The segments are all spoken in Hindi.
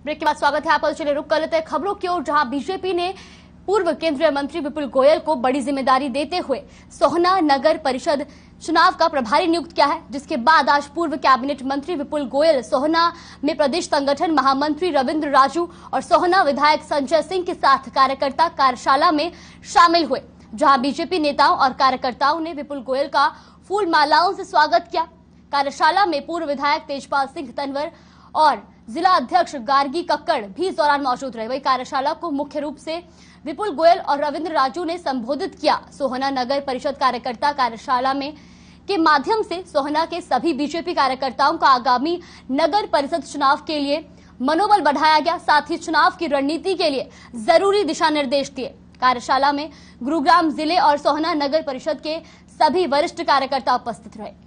ब्रेक के बाद स्वागत है आप। चलिए रुक कर लेते हैं खबरों की ओर, जहां बीजेपी ने पूर्व केंद्रीय मंत्री विपुल गोयल को बड़ी जिम्मेदारी देते हुए सोहना नगर परिषद चुनाव का प्रभारी नियुक्त किया है, जिसके बाद आज पूर्व कैबिनेट मंत्री विपुल गोयल सोहना में प्रदेश संगठन महामंत्री रविंद्र राजू और सोहना विधायक संजय सिंह के साथ कार्यकर्ता कार्यशाला में शामिल हुए, जहां बीजेपी नेताओं और कार्यकर्ताओं ने विपुल गोयल का फूल मालाओं से स्वागत किया। कार्यशाला में पूर्व विधायक तेजपाल सिंह तनवर और जिला अध्यक्ष गार्गी कक्कड़ भी इस दौरान मौजूद रहे। वही कार्यशाला को मुख्य रूप से विपुल गोयल और रविंद्र राजू ने संबोधित किया। सोहना नगर परिषद कार्यकर्ता कार्यशाला में के माध्यम से सोहना के सभी बीजेपी कार्यकर्ताओं का आगामी नगर परिषद चुनाव के लिए मनोबल बढ़ाया गया, साथ ही चुनाव की रणनीति के लिए जरूरी दिशा निर्देश दिए। कार्यशाला में गुरुग्राम जिले और सोहना नगर परिषद के सभी वरिष्ठ कार्यकर्ता उपस्थित रहे।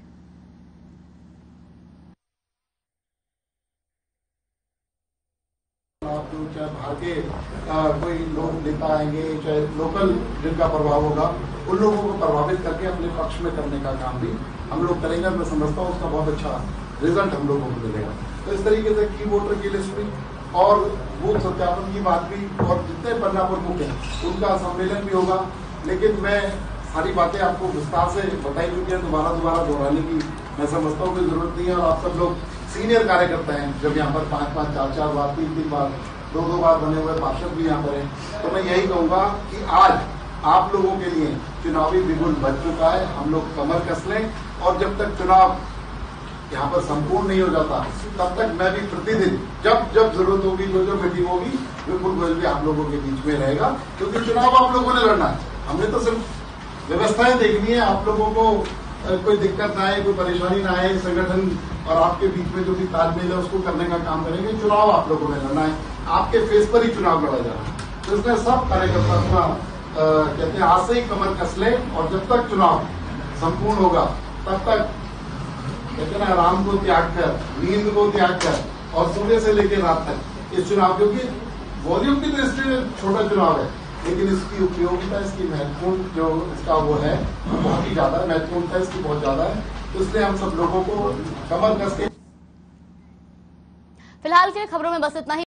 चाहे बाहर के कोई लोग नेता आएंगे, चाहे लोकल जिनका प्रभाव होगा, उन लोगों को प्रभावित करके अपने पक्ष में करने का काम भी हम लोग करेंगे। मैं समझता हूँ उसका बहुत अच्छा रिजल्ट हम लोगों को मिलेगा। तो इस तरीके से की वोटर की लिस्ट भी और बूथ सत्यापन की बात भी, और जितने पन्ना प्रमुख हैं उनका सम्मेलन भी होगा। लेकिन मैं सारी बातें आपको विस्तार से बताई चुकी है, दोबारा दोहराने की मैं समझता हूँ कोई जरूरत नहीं है। और आप सब लोग सीनियर कार्यकर्ता हैं, जब यहाँ पर 5-5, 4-4 बार, 3-3 बार, 2-2 बार बने हुए पार्षद भी यहाँ पर हैं, तो मैं यही कहूंगा कि आज आप लोगों के लिए चुनावी बिगुल बच चुका है। हम लोग कमर कस लें, और जब तक चुनाव यहाँ पर संपूर्ण नहीं हो जाता तब तक मैं भी प्रतिदिन जब जब जरूरत होगी, जो मीटिंग होगी, विपुल गोयल भी आप लोगों के बीच में रहेगा, क्योंकि चुनाव आप लोगों ने लड़ना है। हमने तो सिर्फ व्यवस्थाएं देखनी है, आप लोगों को कोई दिक्कत ना आए, कोई परेशानी ना आए, संगठन और आपके बीच में जो भी तालमेल है उसको करने का काम करेंगे। चुनाव आप लोगों ने लड़ना है, आपके फेस पर ही चुनाव लड़ा जा रहा है। तो इसमें सब कार्यकर्ता अपना कहते हैं आज से ही कमर कस ले, और जब तक चुनाव संपूर्ण होगा तब तक कहते हैं आराम को त्याग कर, नींद को त्याग कर, और सुबह से लेकर रात तक इस चुनाव, क्योंकि वॉल्यूम की दृष्टि में छोटा चुनाव है, लेकिन इसकी उपयोगिता, इसकी महत्वपूर्ण जो इसका वो है बहुत ही ज्यादा, महत्वपूर्णता इसकी बहुत ज्यादा है। तो इसलिए हम सब लोगों को कमर कस के फिलहाल के खबरों में बस इतना ही।